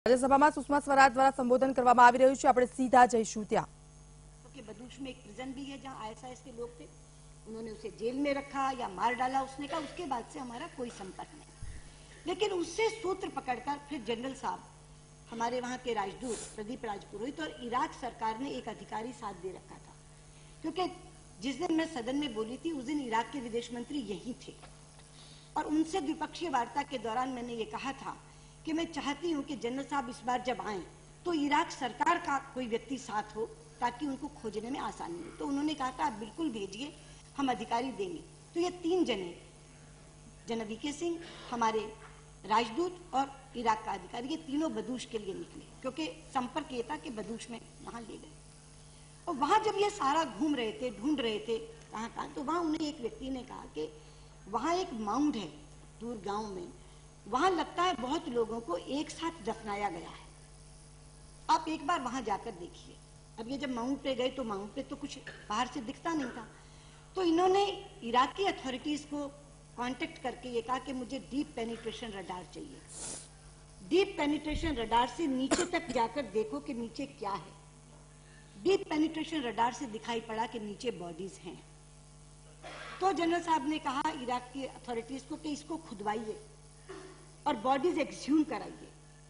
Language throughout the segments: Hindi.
राज्य सभा में सुषमा स्वराज द्वारा संबोधन करवामां आवी रह्युं छे। आपणे सीधा जईशुं त्यां। क्योंकि बदूश में एक प्रिजन भी है जहां आईएसआईएस के लोग थे, उन्होंने उसे जेल में रखा या मार डाला, उसने कहा उसके बाद से हमारा कोई संपर्क नहीं। लेकिन उससे सूत्र पकड़कर फिर जनरल साहब, हमारे वहां के राजदूत प्रदीप राजपुरोहित और इराक सरकार ने एक अधिकारी साथ दे रखा था। क्योंकि जिस दिन मैं सदन में बोली थी उस दिन इराक के विदेश मंत्री यही थे और उनसे द्विपक्षीय वार्ता के दौरान मैंने ये कहा था कि मैं चाहती हूं कि जनरल साहब इस बार जब आए तो इराक सरकार का कोई व्यक्ति साथ हो ताकि उनको खोजने में आसानी हो। तो उन्होंने कहा था आप बिल्कुल भेजिए, हम अधिकारी देंगे। तो ये तीन जने, जनरल वीके सिंह, हमारे राजदूत और इराक का अधिकारी, ये तीनों बदूश के लिए निकले क्योंकि संपर्क ये था कि बदूश में वहां ले गए। और वहां जब ये सारा घूम रहे थे, ढूंढ रहे थे कहाँ, तो वहां उन्हें एक व्यक्ति ने कहा कि वहां एक माउंड है दूर गांव में, वहां लगता है बहुत लोगों को एक साथ दफनाया गया है, आप एक बार वहां जाकर देखिए। अब ये जब माउंट पे गए तो माउंट पे तो कुछ बाहर से दिखता नहीं था, तो इन्होंने इराकी अथॉरिटीज को कांटेक्ट करके ये कहा कि मुझे डीप पेनिट्रेशन रडार चाहिए। डीप पेनिट्रेशन रडार से नीचे तक जाकर देखो कि नीचे क्या है। डीप पेनिट्रेशन रडार से दिखाई पड़ा कि नीचे बॉडीज हैं। तो जनरल साहब ने कहा इराक की अथॉरिटीज को कि इसको खुदवाइए और बॉडीज एक्सह्यूम कराइए।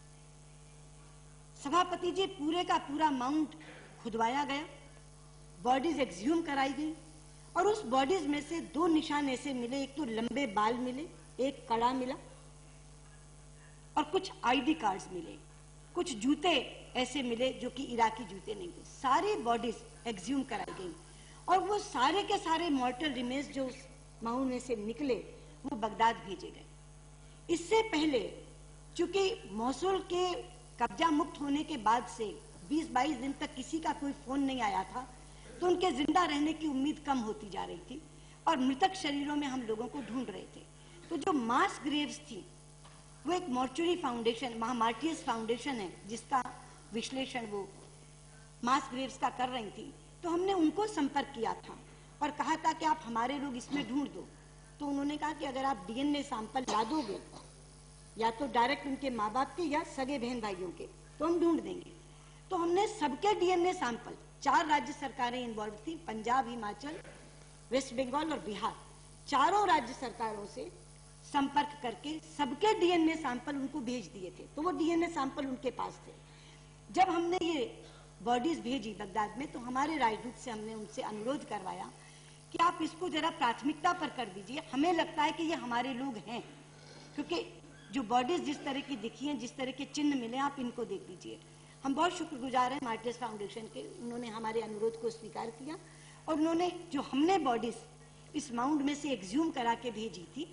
सभापति जी, पूरे का पूरा माउंट खुदवाया गया, बॉडीज एक्सह्यूम कराई गई और उस बॉडीज में से दो निशान ऐसे मिले, एक तो लंबे बाल मिले, एक कड़ा मिला और कुछ आईडी कार्ड्स मिले, कुछ जूते ऐसे मिले जो कि इराकी जूते नहीं थे। सारी बॉडीज एक्सह्यूम कराई गई और वो सारे के सारे मॉर्टल रिमेन्स जो उस माउंट में से निकले वो बगदाद भेजे गए। इससे पहले चूंकि मोसुल के कब्जा मुक्त होने के बाद से 20-22 दिन तक किसी का कोई फोन नहीं आया था, तो उनके जिंदा रहने की उम्मीद कम होती जा रही थी और मृतक शरीरों में हम लोगों को ढूंढ रहे थे। तो जो मास ग्रेव्स थी वो एक मॉर्चुरी फाउंडेशन, मार्टियर्स फाउंडेशन है जिसका विश्लेषण वो मास ग्रेव्स का कर रही थी, तो हमने उनको संपर्क किया था और कहा था कि आप हमारे लोग इसमें ढूंढ दो। तो उन्होंने कहा कि अगर आप डीएनए सैंपल ला दोगे, या तो डायरेक्ट उनके माँ बाप के या सगे बहन भाइयों के, तो हम ढूंढ देंगे। तो हमने सबके डीएनए सैंपल, 4 राज्य सरकारें इन्वॉल्व थी, पंजाब, हिमाचल, वेस्ट बंगाल और बिहार, चारों राज्य सरकारों से संपर्क करके सबके डीएनए सैंपल उनको भेज दिए थे। तो वो डीएनए सैंपल उनके पास थे। जब हमने ये बॉडीज भेजी बगदाद में, तो हमारे राजदूत से हमने उनसे अनुरोध करवाया कि आप इसको जरा प्राथमिकता पर कर दीजिए, हमें लगता है कि ये हमारे लोग हैं, क्योंकि जो बॉडीज जिस तरह की दिखी हैं, जिस तरह के चिन्ह मिले, आप इनको देख लीजिए। हम बहुत शुक्रगुजार हैं मार्टियर्स फाउंडेशन के, उन्होंने हमारे अनुरोध को स्वीकार किया और उन्होंने जो हमने बॉडीज इस माउंट में से एक्सह्यूम करा के भेजी थी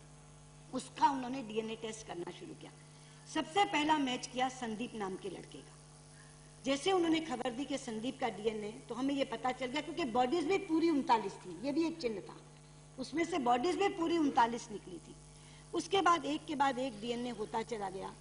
उसका उन्होंने डीएनए टेस्ट करना शुरू किया। सबसे पहला मैच किया संदीप नाम के लड़के का। जैसे उन्होंने खबर दी कि संदीप का डीएनए, तो हमें ये पता चल गया, क्योंकि बॉडीज भी पूरी 39 थी, ये भी एक चिन्ह था, उसमें से बॉडीज भी पूरी 39 निकली थी। उसके बाद एक डीएनए होता चला गया।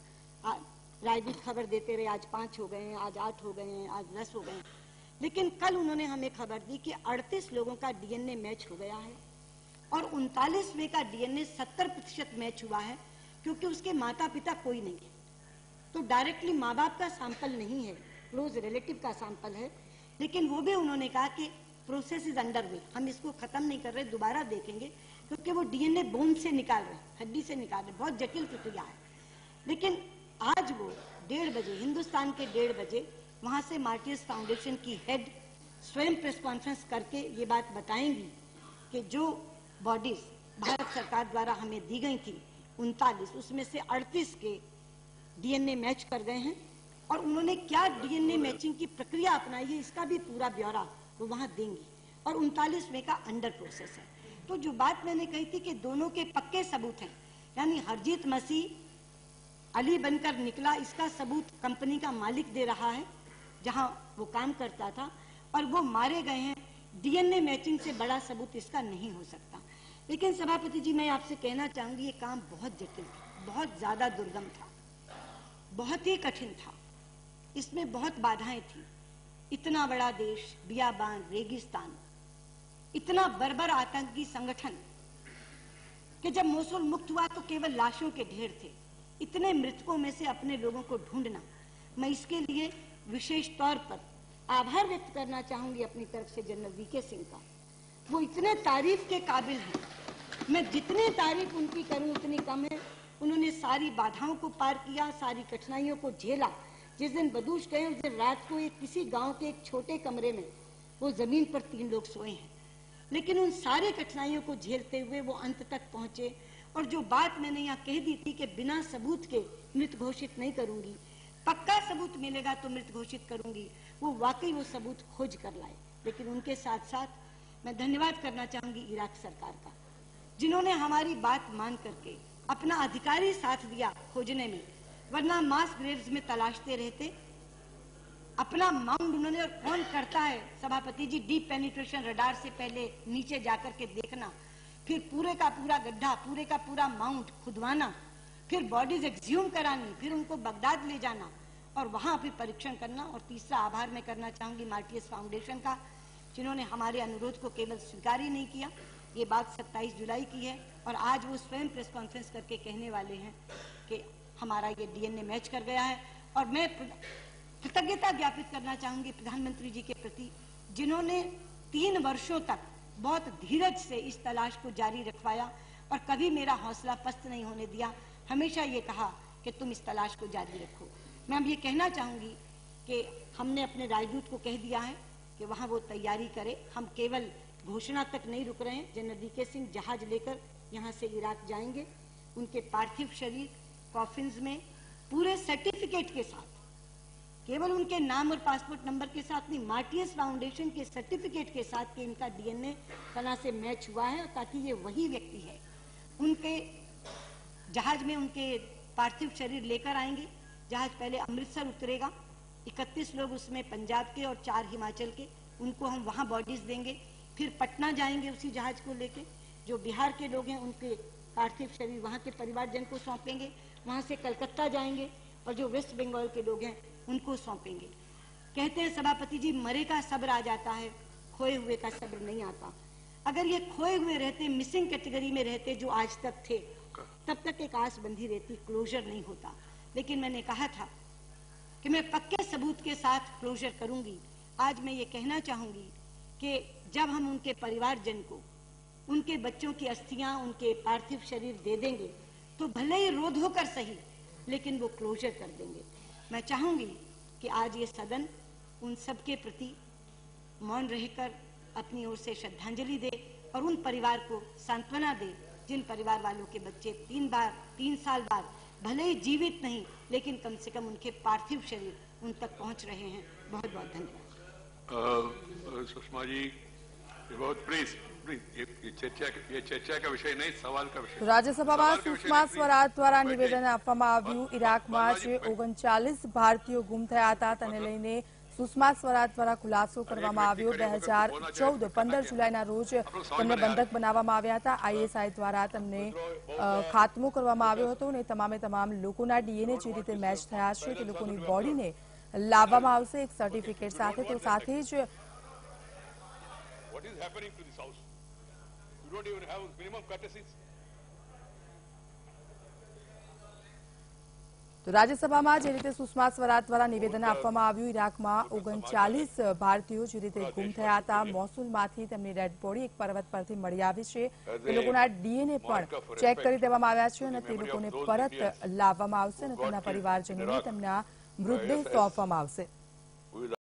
राजदूत खबर देते रहे, आज 5 हो गए हैं, आज 8 हो गए हैं, आज 10 हो गए हैं। लेकिन कल उन्होंने हमें खबर दी कि 38 लोगों का डीएनए मैच हो गया है और 39वें का डीएनए 70% मैच हुआ है, क्योंकि उसके माता पिता कोई नहीं है। तो डायरेक्टली माँ बाप का सैंपल नहीं है, क्लोज रिलेटिव का सैंपल है। लेकिन वो भी उन्होंने कहा कि प्रोसेस इज अंडर वे, हम इसको खत्म नहीं कर रहे, दोबारा देखेंगे, क्योंकि वो डीएनए बोन से निकाल रहे, हड्डी से निकाल रहे, बहुत जटिल प्रक्रिया है। लेकिन आज वो 1:30 बजे, हिंदुस्तान के 1:30 बजे वहां से मार्टियर्स फाउंडेशन की हेड स्वयं प्रेस कॉन्फ्रेंस करके ये बात बताएंगी कि जो बॉडीज भारत सरकार द्वारा हमें दी गई थी 39, उसमें से 38 के डीएनए मैच कर गए हैं और उन्होंने क्या डीएनए मैचिंग की प्रक्रिया अपनाई है इसका भी पूरा ब्यौरा वो वहां देंगी और 39वें का अंडर प्रोसेस है। तो जो बात मैंने कही थी कि दोनों के पक्के सबूत हैं, यानी हरजीत मसीह अली बनकर निकला, इसका सबूत कंपनी का मालिक दे रहा है जहां वो काम करता था, और वो मारे गए हैं। डीएनए मैचिंग से बड़ा सबूत इसका नहीं हो सकता। लेकिन सभापति जी, मैं आपसे कहना चाहूंगी ये काम बहुत जटिल था, बहुत ज्यादा दुर्गम था, बहुत ही कठिन था, इसमें बहुत बाधाएं थी। इतना बड़ा देश, बियाबान, रेगिस्तान, इतना बर्बर आतंकी संगठन कि जब मोसुल मुक्त हुआ तो केवल लाशों के ढेर थे। इतने मृतकों में से अपने लोगों को ढूंढना, मैं इसके लिए विशेष तौर पर आभार व्यक्त करना चाहूंगी अपनी तरफ से जनरल वीके सिंह का। वो इतने तारीफ के काबिल हैं, मैं जितनी तारीफ उनकी करूं उतनी कम है। उन्होंने सारी बाधाओं को पार किया, सारी कठिनाइयों को झेला। जिस दिन बदूश गए उस दिन रात को एक किसी गांव के एक छोटे कमरे में वो जमीन पर 3 लोग सोए हैं, लेकिन उन सारे कठिनाइयों को झेलते हुए वो अंत तक पहुंचे। और जो बात मैंने यहाँ कह दी थी कि बिना सबूत के मृत घोषित नहीं करूंगी, पक्का सबूत मिलेगा तो मृत घोषित करूंगी, वो वाकई वो सबूत खोज कर लाए। लेकिन उनके साथ साथ मैं धन्यवाद करना चाहूंगी इराक सरकार का, जिन्होंने हमारी बात मान करके अपना अधिकारी साथ दिया खोजने में, वरना मास ग्रेव्स में तलाशते रहते। अपना माउंड उन्होंने, और कौन करता है सभापति जी, डीप पेनिट्रेशन रडार से पहले नीचे जाकर के देखना, फिर पूरे का पूरा गड्ढा, पूरे का पूरा माउंट खुदवाना, फिर बॉडीज एक्सह्यूम करानी, फिर उनको बगदाद ले जाना और वहां फिर परीक्षण करना। और तीसरा आभार मैं करना चाहूंगी मार्टियस फाउंडेशन का, जिन्होंने हमारे अनुरोध को केवल स्वीकार ही नहीं किया। ये बात 27 जुलाई की है और आज वो स्वयं प्रेस कॉन्फ्रेंस करके कहने वाले हैं कि हमारा ये डीएनए मैच कर गया है। और मैं कृतज्ञता ज्ञापित करना चाहूंगी प्रधानमंत्री जी के प्रति, जिन्होंने 3 वर्षों तक बहुत धीरज से इस तलाश को जारी रखवाया और कभी मेरा हौसला पस्त नहीं होने दिया। हमेशा ये कहा कि तुम इस तलाश को जारी रखो। मैं अब ये कहना चाहूंगी कि हमने अपने राजदूत को कह दिया है कि वहां वो तैयारी करे। हम केवल घोषणा तक नहीं रुक रहे हैं। जनरल वीके सिंह जहाज लेकर यहाँ से इराक जाएंगे। उनके पार्थिव शरीर कॉफिन्स में पूरे सर्टिफिकेट के साथ, केवल उनके नाम और पासपोर्ट नंबर के साथ नहीं, मार्टियस फाउंडेशन के सर्टिफिकेट के साथ कि इनका डीएनए फलां से मैच हुआ है, ताकि ये वही व्यक्ति है। उनके जहाज में उनके पार्थिव शरीर लेकर आएंगे। जहाज पहले अमृतसर उतरेगा, 31 लोग उसमें पंजाब के और 4 हिमाचल के, उनको हम वहां बॉडीज देंगे। फिर पटना जाएंगे उसी जहाज को लेके। जो बिहार के लोग हैं उनके पार्थिव शरीर वहां के परिवारजन को सौंपेंगे। वहां से कलकत्ता जाएंगे और जो वेस्ट बंगाल के लोग हैं उनको सौंपेंगे। कहते हैं सभापति जी, मरे का सब्र आ जाता है, खोए हुए का सब्र नहीं आता। अगर ये खोए हुए रहते, मिसिंग कैटेगरी में रहते जो आज तक थे, तब तक एक आस बंधी रहती, क्लोजर नहीं होता। लेकिन मैंने कहा था कि मैं पक्के सबूत के साथ क्लोजर करूंगी। आज मैं ये कहना चाहूंगी कि जब हम उनके परिवारजन को उनके बच्चों की अस्थियां, उनके पार्थिव शरीर दे देंगे, तो भले ही रोध होकर सही, लेकिन वो क्लोजर कर देंगे। मैं चाहूंगी कि आज ये सदन उन सबके प्रति मौन रहकर अपनी ओर से श्रद्धांजलि दे और उन परिवार को सांत्वना दे जिन परिवार वालों के बच्चे 3 साल बाद भले ही जीवित नहीं, लेकिन कम से कम उनके पार्थिव शरीर उन तक पहुंच रहे हैं। बहुत बहुत धन्यवाद। सुषमा जी, बहुत प्लीज ये चर्चा का विषय नहीं, सवाल का विषय। राज्यसभा में सुषमा स्वराज द्वारा निवेदन आपवामां आव्युं। इराकमां जे 39 भारतीयो गुम थया हता तेने लईने सुषमा स्वराज द्वारा खुलासो करवामां આવ્યો। 2014 15 जुलाईना रोज તેમને બંધક બનાવવામાં આવ્યા હતા। આઈએસઆઈ દ્વારા તેમને ખાતમો કરવામાં આવ્યો હતો અને તમામે તમામ લોકોના ડીએનએ જે રીતે મેચ થયા છે તે લોકોની બોડીને લાવવામાં આવશે એક સર્ટિફિકેટ સાથે। તો સાથે જ What is happening to this house? You don't even have minimum courtesies. તો રાજ્યસભામાં જે રીતે સુષ્મા સ્વરાજ દ્વારા નિવેદન આપવામાં આવ્યું, ઇરાકમાં 39 ભારતીયો જે રીતે ગુમ થયા હતા, મોસુલમાંથી તેમની ડેડ બોડી એક પર્વત પરથી મળી આવી છે। તે લોકોના ડીએનએ પણ ચેક કરી દેવામાં આવ્યા છે અને તે લોકોને પરત લાવવામાં આવશે અને તેમના પરિવારજનોને તેમના મૃતદેહ સોંપવામાં આવશે।